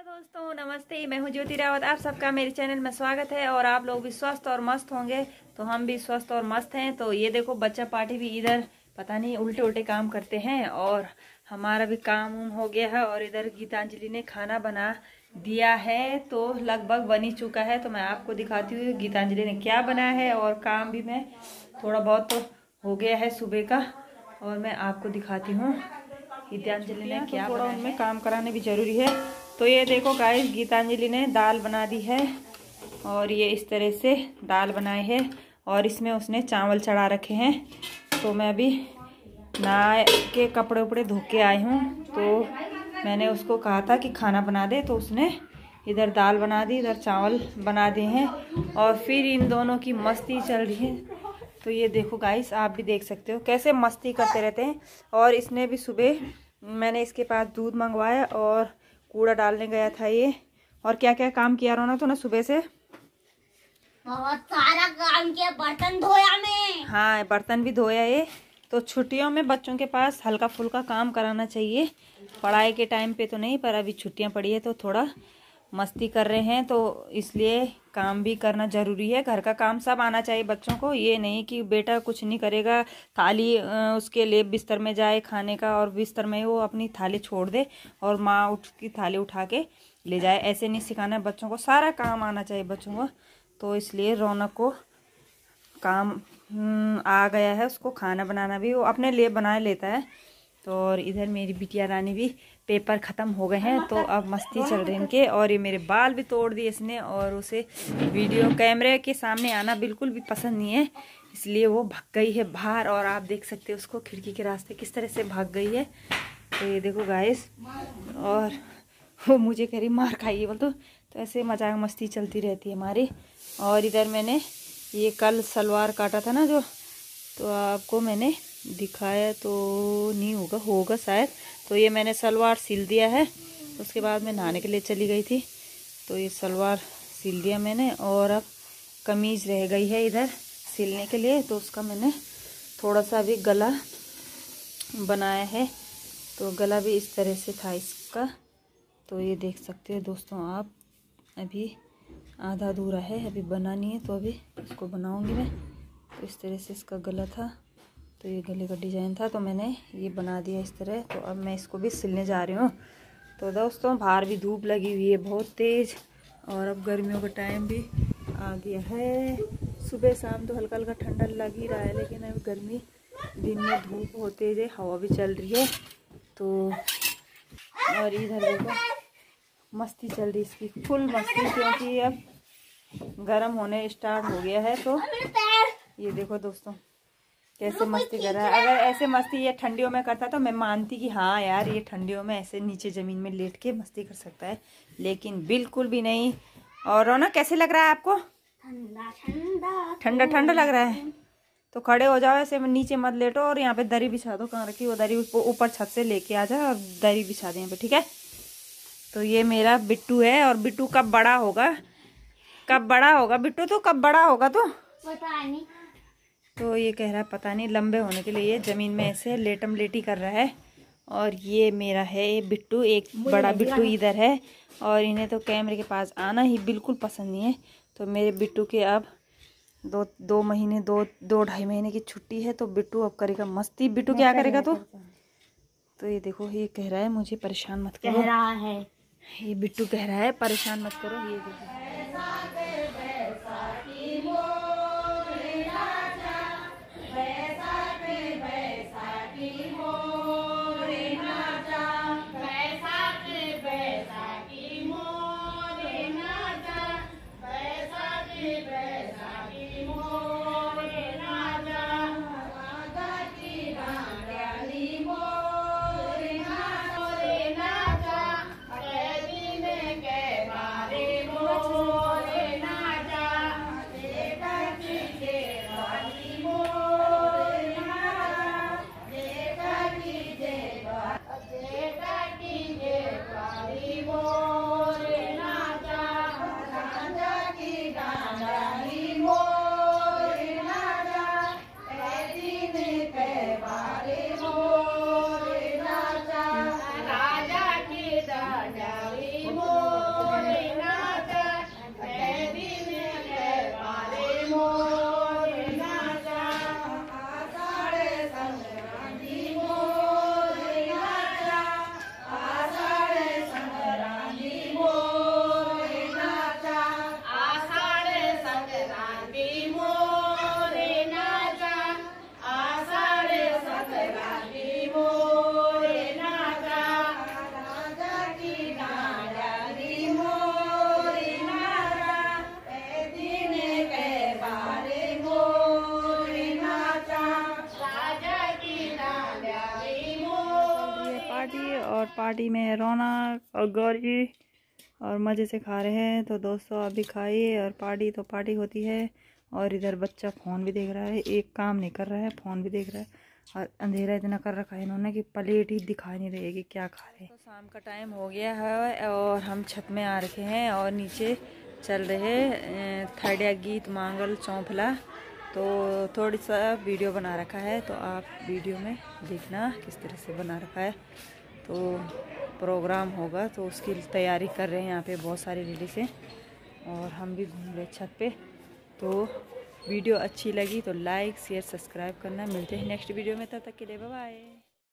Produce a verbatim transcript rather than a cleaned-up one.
दोस्तों नमस्ते, मैं हूं ज्योति रावत। आप सबका मेरे चैनल में स्वागत है और आप लोग भी स्वस्थ और मस्त होंगे। तो हम भी स्वस्थ और मस्त हैं। तो ये देखो बच्चा पार्टी भी इधर पता नहीं उल्टे उल्टे काम करते हैं और हमारा भी काम उम हो गया है। और इधर गीतांजलि ने खाना बना दिया है तो लगभग बन ही चुका है। तो मैं आपको दिखाती हूँ गीतांजलि ने क्या बनाया है। और काम भी मैं थोड़ा बहुत तो हो गया है सुबह का, और मैं आपको दिखाती हूँ गीतांजलि ने क्या थोड़ा उनमें काम कराने भी जरूरी है। तो ये देखो गाइस, गीतांजलि ने दाल बना दी है और ये इस तरह से दाल बनाई है और इसमें उसने चावल चढ़ा रखे हैं। तो मैं अभी नहा के कपड़े उपड़े धो के आई हूँ। तो मैंने उसको कहा था कि खाना बना दे, तो उसने इधर दाल बना दी, इधर चावल बना दिए हैं और फिर इन दोनों की मस्ती चल रही है। तो ये देखो गाइस, आप भी देख सकते हो कैसे मस्ती करते रहते हैं। और इसने भी सुबह मैंने इसके पास दूध मंगवाया और कूड़ा डालने गया था ये। और क्या क्या काम किया रोना तो ना सुबह से बहुत सारा काम किया, बर्तन धोया मैं। हाँ, बर्तन भी धोया ये। तो छुट्टियों में बच्चों के पास हल्का फुल्का काम कराना चाहिए, पढ़ाई के टाइम पे तो नहीं, पर अभी छुट्टियां पड़ी है तो थोड़ा मस्ती कर रहे हैं, तो इसलिए काम भी करना ज़रूरी है। घर का काम सब आना चाहिए बच्चों को। ये नहीं कि बेटा कुछ नहीं करेगा, थाली उसके लिए बिस्तर में जाए खाने का और बिस्तर में वो अपनी थाली छोड़ दे और माँ उठ की थाली उठा के ले जाए। ऐसे नहीं सिखाना है बच्चों को, सारा काम आना चाहिए बच्चों को। तो इसलिए रौनक को काम आ गया है, उसको खाना बनाना भी वो अपने लिए बना लेता है। तो और इधर मेरी बिटिया रानी भी पेपर ख़त्म हो गए हैं तो अब मस्ती चल रही है इनके। और ये मेरे बाल भी तोड़ दिए इसने और उसे वीडियो कैमरे के सामने आना बिल्कुल भी पसंद नहीं है, इसलिए वो भाग गई है बाहर। और आप देख सकते हो उसको खिड़की के रास्ते किस तरह से भाग गई है। तो ये देखो गाइस, और वो मुझे कह रही मार खाइए बोल। तो, तो ऐसे मजाक मस्ती चलती रहती है हमारी। और इधर मैंने ये कल सलवार काटा था ना जो, तो आपको मैंने दिखाया तो नहीं होगा होगा शायद। तो ये मैंने सलवार सिल दिया है। उसके बाद मैं नहाने के लिए चली गई थी, तो ये सलवार सिल दिया मैंने। और अब कमीज़ रह गई है इधर सिलने के लिए, तो उसका मैंने थोड़ा सा अभी गला बनाया है। तो गला भी इस तरह से था इसका। तो ये देख सकते हो दोस्तों आप, अभी आधा अधूरा है, अभी बना नहीं है, तो अभी इसको बनाऊंगी मैं। तो इस तरह से इसका गला था, तो ये गले का डिज़ाइन था, तो मैंने ये बना दिया इस तरह। तो अब मैं इसको भी सिलने जा रही हूँ। तो दोस्तों बाहर भी धूप लगी हुई है बहुत तेज़, और अब गर्मियों का टाइम भी आ गया है। सुबह शाम तो हल्का हल्का ठंडा लग ही रहा है, लेकिन अब गर्मी दिन में धूप बहुत तेज़ है, हवा भी चल रही है। तो और इधर देखो मस्ती चल रही इसकी, फुल मस्ती, क्योंकि अब गर्म होने स्टार्ट हो गया है। तो ये देखो दोस्तों कैसे मस्ती कर रहा है। अगर ऐसे मस्ती ये ठंडियों में करता तो मैं मानती कि हाँ यार ये ठंडियों में ऐसे नीचे ज़मीन में लेट के मस्ती कर सकता है, लेकिन बिल्कुल भी नहीं। और रौनक कैसे लग रहा है आपको? ठंडा ठंडा ठंडा ठंडा लग रहा है। तो खड़े हो जाओ, ऐसे नीचे मत लेटो। और यहाँ पे दरी बिछा दो, कहाँ रखी वो दरी, ऊपर छत से लेके आ जाओ और दरी बिछा दे यहाँ पे, ठीक है। तो ये मेरा बिट्टू है, और बिट्टू कब बड़ा होगा, कब बड़ा होगा बिट्टू, तो कब बड़ा होगा तो पता नहीं। तो ये कह रहा है पता नहीं, लंबे होने के लिए ये ज़मीन में ऐसे लेटम लेटी कर रहा है। और ये मेरा है ये बिट्टू, एक बड़ा बिट्टू इधर है। और इन्हें तो कैमरे के पास आना ही बिल्कुल पसंद नहीं है। तो मेरे बिट्टू के अब दो दो महीने दो दो ढाई महीने की छुट्टी है, तो बिट्टू अब करेगा मस्ती। बिट्टू क्या करेगा तो तो ये देखो ये कह रहा है मुझे परेशान मत करो, कह रहा है ये बिट्टू कह रहा है परेशान मत करो। ये देखो पार्टी में है रौनक और गौरी और मज़े से खा रहे हैं। तो दोस्तों आप भी खाइए, और पार्टी तो पार्टी होती है। और इधर बच्चा फ़ोन भी देख रहा है, एक काम नहीं कर रहा है, फ़ोन भी देख रहा है। और अंधेरा इतना कर रखा है इन्होंने कि प्लेट ही दिखाई नहीं रही कि क्या खा रहे हैं। तो शाम का टाइम हो गया है और हम छत में आ रखे हैं और नीचे चल रहे थर्डिया गीत मांगल चौंफला। तो थोड़ी सा वीडियो बना रखा है, तो आप वीडियो में देखना किस तरह से बना रखा है। तो प्रोग्राम होगा तो उसकी तैयारी कर रहे हैं यहाँ पे बहुत सारी लेडीज़ हैं, और हम भी घूम रहे छत पे। तो वीडियो अच्छी लगी तो लाइक शेयर सब्सक्राइब करना। मिलते हैं नेक्स्ट वीडियो में, तब तक के लिए बाय बाय।